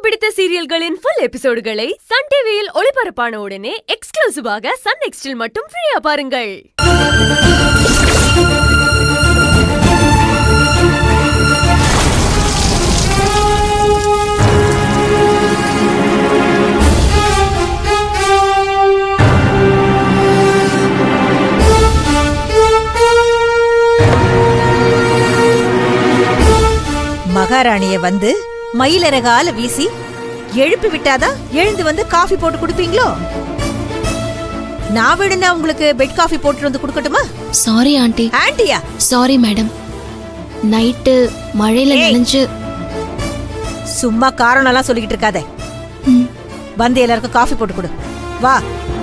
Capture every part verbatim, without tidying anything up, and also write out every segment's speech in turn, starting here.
பிடித்த சீரியல்களின் full எபிசோடுகளை Sun டிவியில் ஒளிபரப்பான உடனே எக்ஸ்க்ளூசிவாக சன் நெக்ஸ்டில் மட்டும் ஃப்ரீயா பாருங்கள். மகாராணிய வந்து மயிலரகால வீசி எழுப்பி விட்டாதான் எழுந்து வந்து காஃபி போட்டு குடுப்பீங்களோ? நான் வேணும்னா உங்களுக்கு பெட் காஃபி போட்டு வந்து குடுக்கட்டுமா? Sorry aunty. ஆண்டியா? Sorry madam. நைட்டு மழையில நனைஞ்சு. சும்மா காரணம் எல்லாம் சொல்லிக்கிட்டு இருக்காத. வந்து எல்லாருக்கும் காஃபி போட்டு கொடு. வா.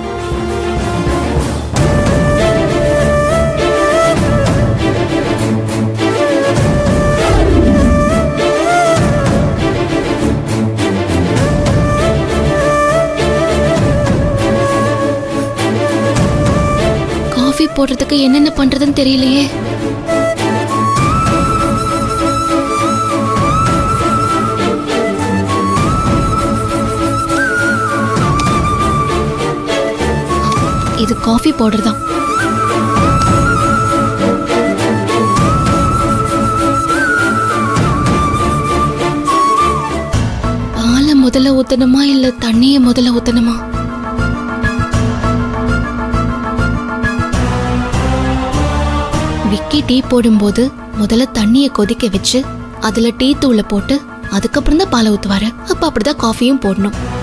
காஃபி போடுறதுக்கு என்னென்ன பண்றதுன்னு தெரியலையே. இது காஃபி பவுடர் தான். பாலை முதல்ல ஊத்தணுமா இல்ல தண்ணிய முதல்ல ஊத்தணுமா? விக்கி டீ போடும்போது முதல்ல தண்ணிய கொதிக்க வச்சு அதுல டீ தூளை போட்டு அதுக்கப்புறம் தான் பாலை ஊத்துவாரு. அப்ப அப்படிதான் காஃபியும் போடணும்.